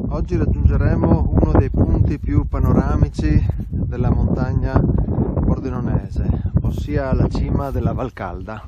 Oggi raggiungeremo uno dei punti più panoramici della montagna pordenonese, ossia la cima della Valcalda.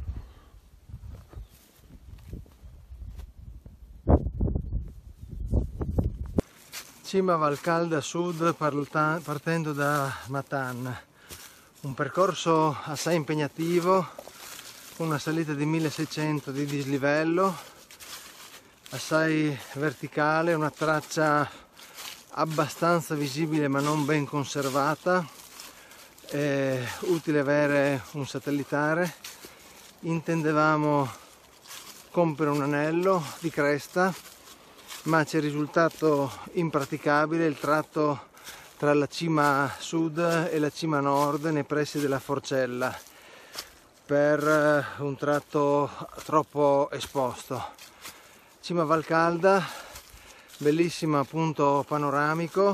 Cima Valcalda Sud partendo da Matan, un percorso assai impegnativo, una salita di 1600 di dislivello, assai verticale, una traccia abbastanza visibile ma non ben conservata. È utile avere un satellitare. Intendevamo compiere un anello di cresta, ma ci è risultato impraticabile il tratto tra la cima sud e la cima nord nei pressi della Forcella, per un tratto troppo esposto. Cima Valcalda, bellissima, punto panoramico,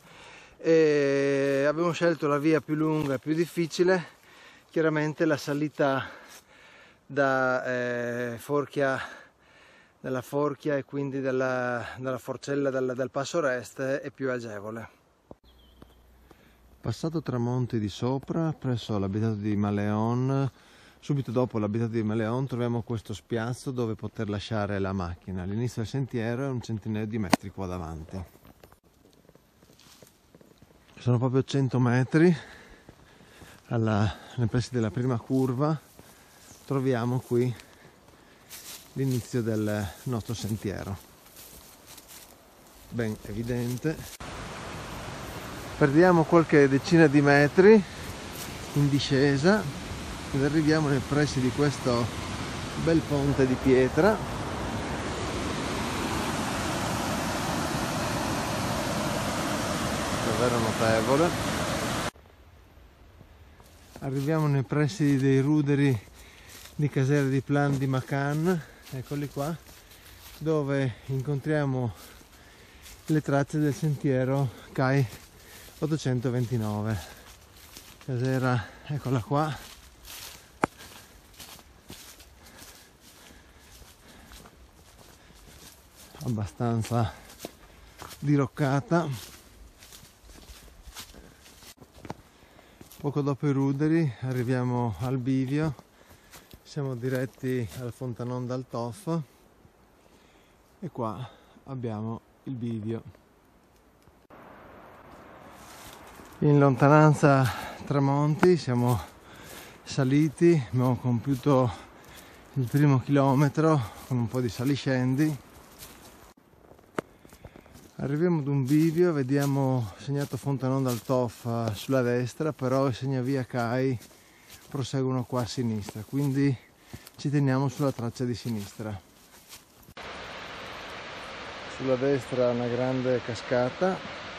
e abbiamo scelto la via più lunga e più difficile, chiaramente la salita dalla Forchia e quindi dalla Forcella, dal Passo Rest, è più agevole. Passato Tramonti di sopra, presso l'abitato di Maleon, subito dopo l'abitato di Maleon troviamo questo spiazzo dove poter lasciare la macchina. All'inizio del sentiero è un centinaio di metri qua davanti. Sono proprio 100 metri, nei pressi della prima curva troviamo qui l'inizio del nostro sentiero, ben evidente. Perdiamo qualche decina di metri in discesa ed arriviamo nei pressi di questo bel ponte di pietra. Davvero notevole. Arriviamo nei pressi dei ruderi di Casere di Plan di Macan, eccoli qua, dove incontriamo le tracce del sentiero CAI 829. Casera, eccola qua. Abbastanza diroccata. Poco dopo i ruderi arriviamo al bivio, siamo diretti al Fontanon dal Toff e qua abbiamo il bivio. In lontananza Tramonti, siamo saliti, abbiamo compiuto il primo chilometro con un po' di saliscendi. Arriviamo ad un bivio, vediamo segnato Fontanon dal Toff sulla destra, però i segnavia CAI proseguono qua a sinistra, quindi ci teniamo sulla traccia di sinistra. Sulla destra una grande cascata.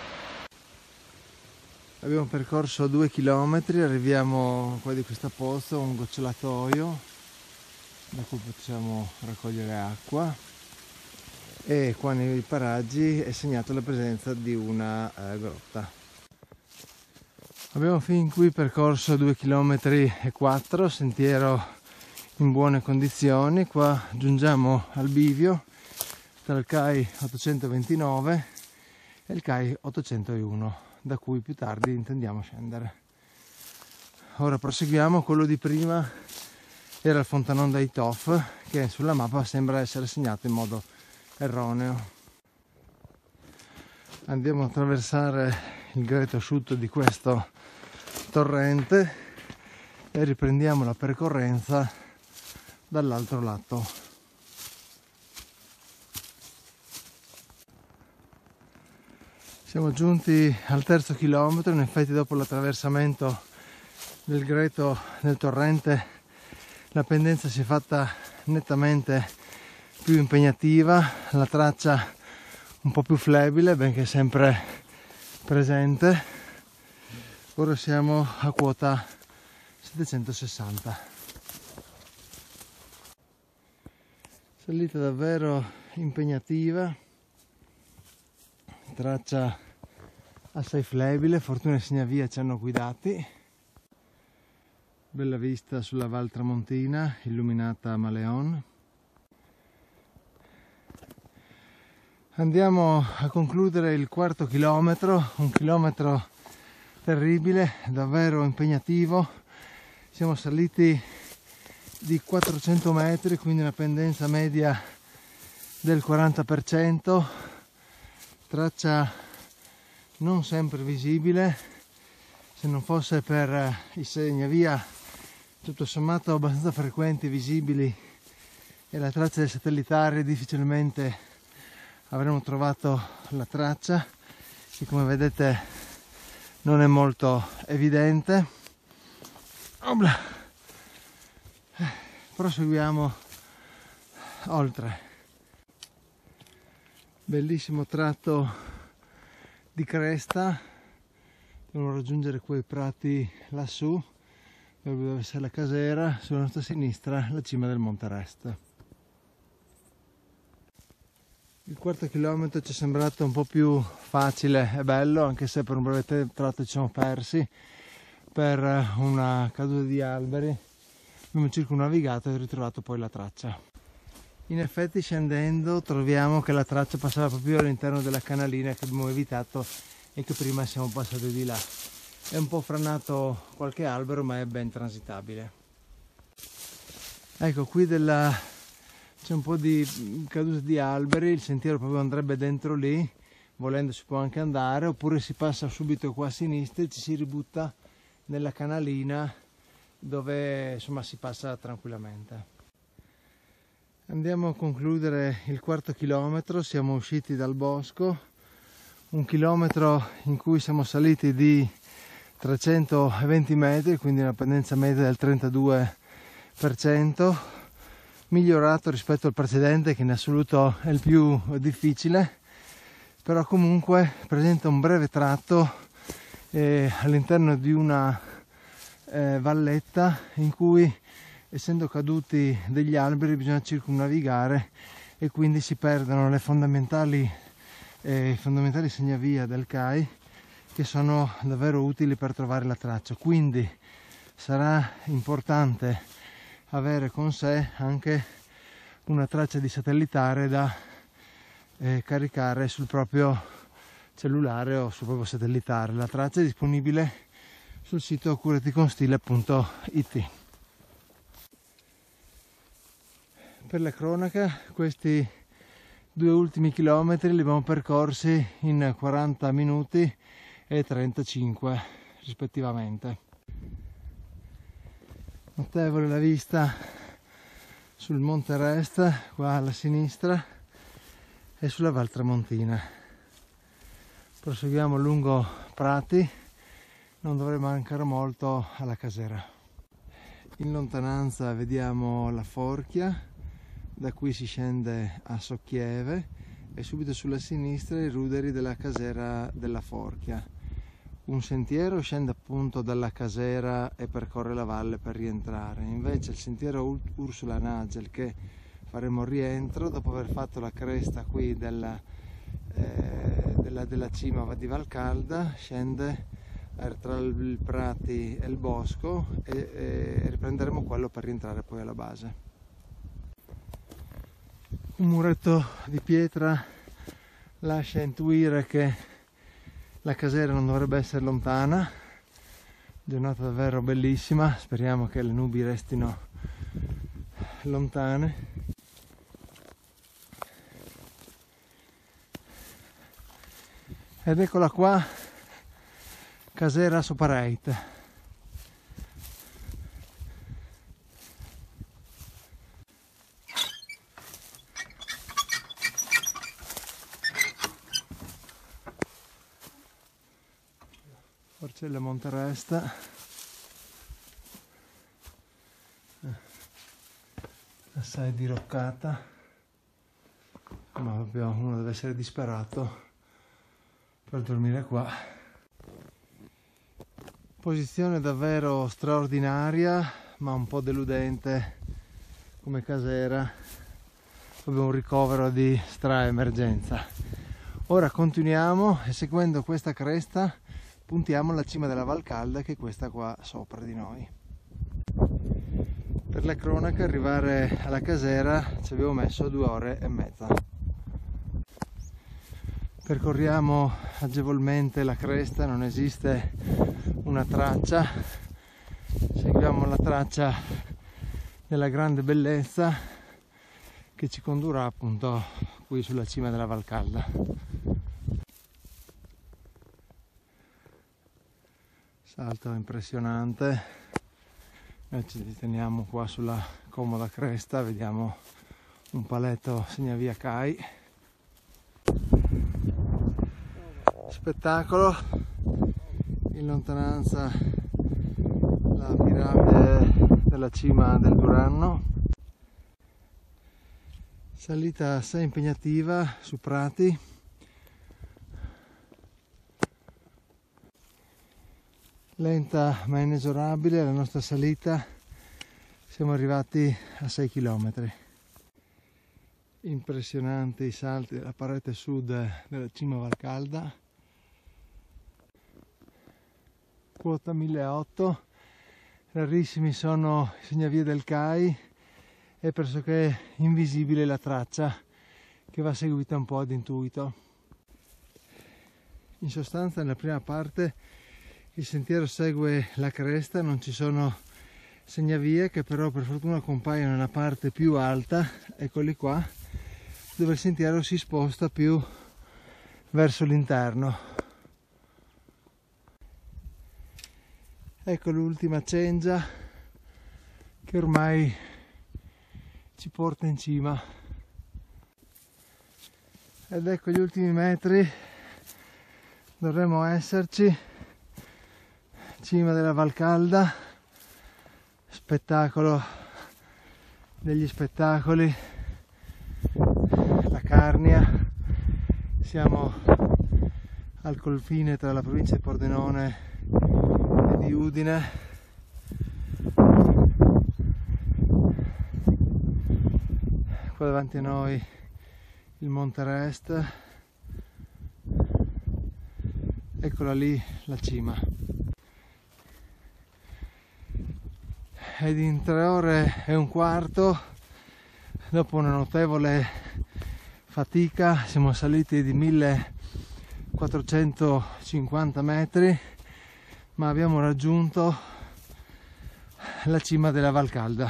Abbiamo percorso 2 km, arriviamo qua di questa pozza, un gocciolatoio da cui possiamo raccogliere acqua, e qua nei paraggi è segnato la presenza di una grotta. Abbiamo fin qui percorso 2 km e 4, sentiero in buone condizioni. Qua giungiamo al bivio tra il CAI 829 e il CAI 801, da cui più tardi intendiamo scendere. Ora proseguiamo. Quello di prima era il Fontanon dei Toff, che sulla mappa sembra essere segnato in modo erroneo. Andiamo a attraversare il greto asciutto di questo torrente e riprendiamo la percorrenza dall'altro lato. Siamo giunti al terzo chilometro. In effetti, dopo l'attraversamento del greto del torrente, la pendenza si è fatta nettamente più impegnativa, la traccia un po' più flebile, benché sempre presente. Ora siamo a quota 760. Salita davvero impegnativa, traccia assai flebile, fortuna e segnavia ci hanno guidati. Bella vista sulla Val Tramontina illuminata a Maleon. Andiamo a concludere il quarto chilometro, un chilometro terribile, davvero impegnativo. Siamo saliti di 400 metri, quindi una pendenza media del 40%, traccia non sempre visibile, se non fosse per i segnavia tutto sommato abbastanza frequenti visibili e la traccia del satellitare, difficilmente avremmo trovato la traccia, che come vedete non è molto evidente. Obla. Proseguiamo oltre. Bellissimo tratto di cresta, dobbiamo raggiungere quei prati lassù, dove deve essere la casera, sulla nostra sinistra la cima del Monte Rest. Il quarto chilometro ci è sembrato un po' più facile e bello, anche se per un breve tratto ci siamo persi per una caduta di alberi. Abbiamo circumnavigato e ritrovato poi la traccia. In effetti, scendendo troviamo che la traccia passava proprio all'interno della canalina che abbiamo evitato e che prima siamo passati di là. È un po' franato qualche albero, ma è ben transitabile. Ecco, qui c'è un po' di caduta di alberi, il sentiero proprio andrebbe dentro lì, volendo si può anche andare, oppure si passa subito qua a sinistra e ci si ributta nella canalina dove insomma si passa tranquillamente. Andiamo a concludere il quarto chilometro, siamo usciti dal bosco, un chilometro in cui siamo saliti di 320 metri, quindi una pendenza media del 32%, migliorato rispetto al precedente che in assoluto è il più difficile, però comunque presenta un breve tratto all'interno di una valletta in cui, essendo caduti degli alberi, bisogna circumnavigare e quindi si perdono i fondamentali segnavia del CAI, che sono davvero utili per trovare la traccia. Quindi sarà importante avere con sé anche una traccia di satellitare da caricare sul proprio cellulare o sul proprio satellitare. La traccia è disponibile sul sito curaticonstil.it. Per la cronaca, questi 2 ultimi chilometri li abbiamo percorsi in 40 minuti e 35 rispettivamente. Notevole la vista sul Monte Rest, qua alla sinistra, e sulla Val Tramontina. Proseguiamo lungo prati, non dovremo mancare molto alla casera. In lontananza vediamo la Forchia, da cui si scende a Socchieve, e subito sulla sinistra i ruderi della casera della Forchia. Un sentiero scende appunto dalla casera e percorre la valle per rientrare, invece il sentiero Ursula Nagel, che faremo il rientro dopo aver fatto la cresta qui della cima di Valcalda, scende tra i prati e il bosco e riprenderemo quello per rientrare poi alla base. Un muretto di pietra lascia intuire che la casera non dovrebbe essere lontana. Giornata davvero bellissima, speriamo che le nubi restino lontane. Ed eccola qua, casera Sopareit. Porcella Monte Rest. Assai diroccata, ma proprio uno deve essere disperato per dormire qua. Posizione davvero straordinaria, ma un po' deludente come casera. Abbiamo un ricovero di emergenza. Ora continuiamo e, seguendo questa cresta, puntiamo alla cima della Valcalda, che è questa qua sopra di noi. Per la cronaca, arrivare alla casera ci abbiamo messo 2 ore e mezza. Percorriamo agevolmente la cresta, non esiste una traccia, seguiamo la traccia della grande bellezza che ci condurrà appunto qui sulla cima della Valcalda. Salto impressionante, noi ci deteniamo qua sulla comoda cresta, vediamo un paletto segnavia CAI. Spettacolo, in lontananza la piramide della cima del Duranno, salita assai impegnativa su prati, lenta ma inesorabile la nostra salita, siamo arrivati a 6 km. Impressionanti i salti della parete sud della cima Valcalda. Quota 1008, rarissimi sono i segnavie del CAI, è pressoché invisibile la traccia che va seguita un po' ad intuito. In sostanza nella prima parte il sentiero segue la cresta, non ci sono segnavie che però per fortuna compaiono nella parte più alta, eccoli qua, dove il sentiero si sposta più verso l'interno. Ecco l'ultima cengia che ormai ci porta in cima. Ed ecco gli ultimi metri, dovremmo esserci, cima della Valcalda, spettacolo degli spettacoli, la Carnia, siamo al confine tra la provincia di Pordenone di Udine. Qua davanti a noi il Monte Rest, eccola lì la cima, ed in 3 ore e un quarto, dopo una notevole fatica, siamo saliti di 1450 metri, ma abbiamo raggiunto la cima della Valcalda,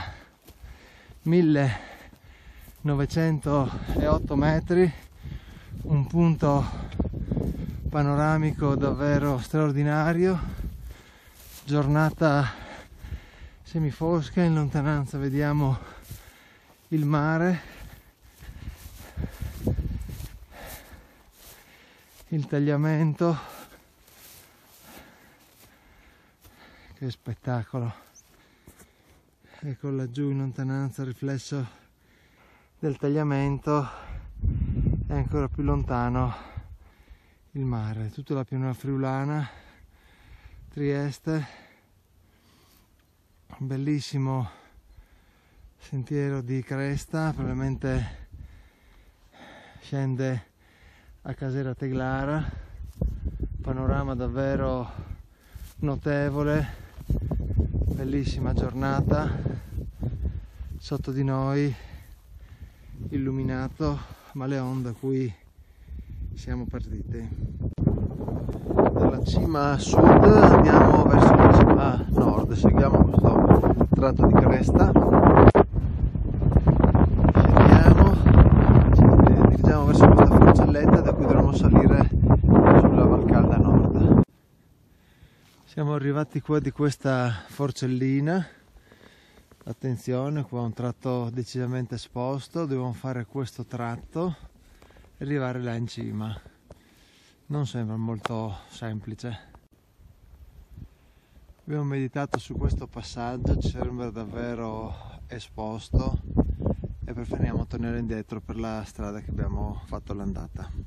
1908 metri, un punto panoramico davvero straordinario, giornata semifosca, in lontananza vediamo il mare, il tagliamento. Che spettacolo! Ecco laggiù in lontananza il riflesso del tagliamento e ancora più lontano il mare, tutta la pianura friulana, Trieste, un bellissimo sentiero di cresta, probabilmente scende a Casera Teglara, panorama davvero notevole. Bellissima giornata, sotto di noi illuminato Maleon da cui siamo partiti. Dalla cima sud andiamo verso la cima nord, seguiamo questo tratto di cresta, scendiamo, ci dirigiamo verso questa forcelletta da cui dovremo salire sulla Valcalda nord. Siamo arrivati qua di questa forcellina, attenzione, qua un tratto decisamente esposto, dobbiamo fare questo tratto e arrivare là in cima. Non sembra molto semplice. Abbiamo meditato su questo passaggio, ci sembra davvero esposto e preferiamo tornare indietro per la strada che abbiamo fatto l'andata.